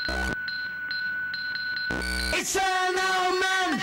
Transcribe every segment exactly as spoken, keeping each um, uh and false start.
It's an omen.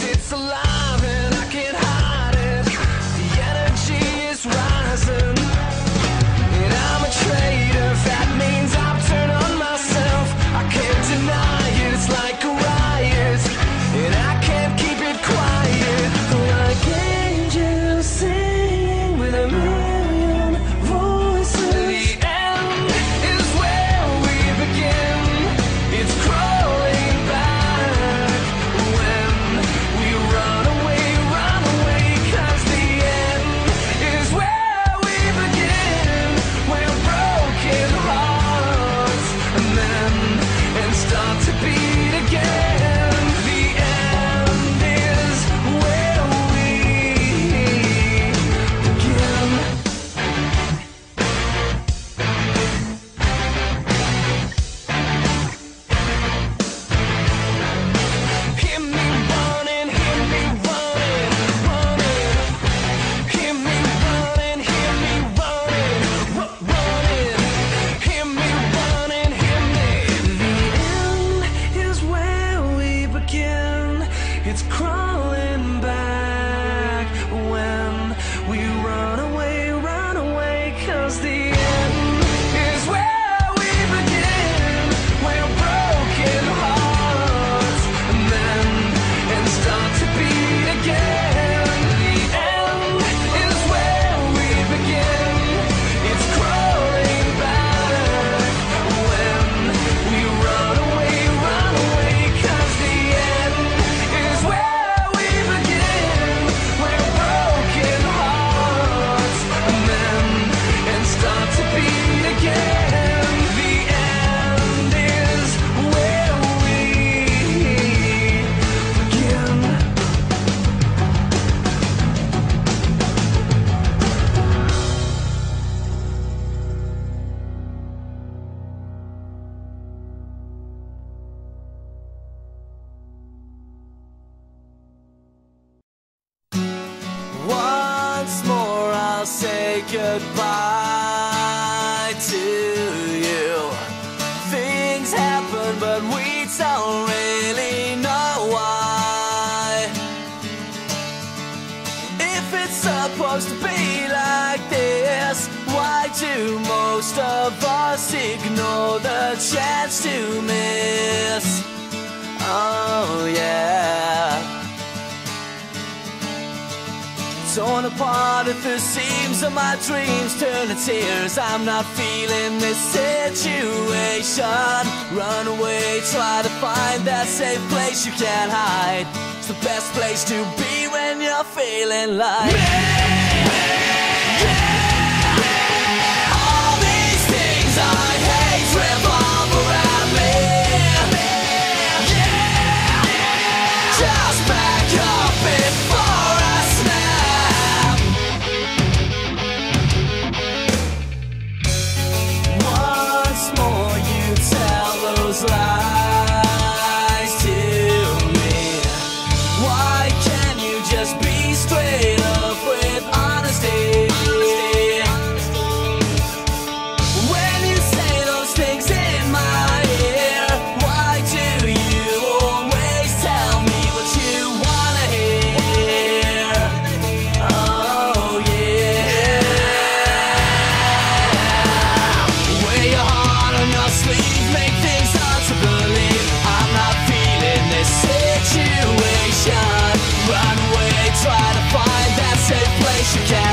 it's alive and I can't hide it. The energy is rising, and I'm a traitor. That means I've turned on myself. I can't deny it, it's like a riot, and I can't keep it quiet. Like angels singing with a million voices. The end is where we begin. It's crawling back when we run away, run away. 'Cause the end is where we begin. We're broken hearts and then and start to beat again. The end is where we begin. Hear me running, hear me running, running. Hear me running, hear me running, ru- running. Hear me running, hear me. The end is where we begin. It's crawling back when we run away, run away. 'Cause the end is where we begin. We're broken hearts and then and start to beat again. The end is where we begin. It's crawling back when we run away, run away. 'Cause the end is where we begin. We're broken hearts and then and start to beat again. The end is where we begin. Once more I'll say goodbye to you. Things happen but we don't really know why. If it's supposed to be like this, why do most of us ignore the chance to miss? Oh yeah. Torn apart at the seams of my dreams turn to tears. I'm not feeling this situation. Run away, try to find that safe place you can't hide. It's the best place to be when you're feeling like yeah. All these things I hate revolve around me. Yeah. Just back up before I snap. Once more you tell those lies to me. Why can't you just be straight up with honesty? When you say those things in my ear, why do you always tell me what you wanna hear? Oh yeah. Wear your heart on your sleeve, make things hard to believe. I'm not feeling this situation. Run away, try to find that safe place you can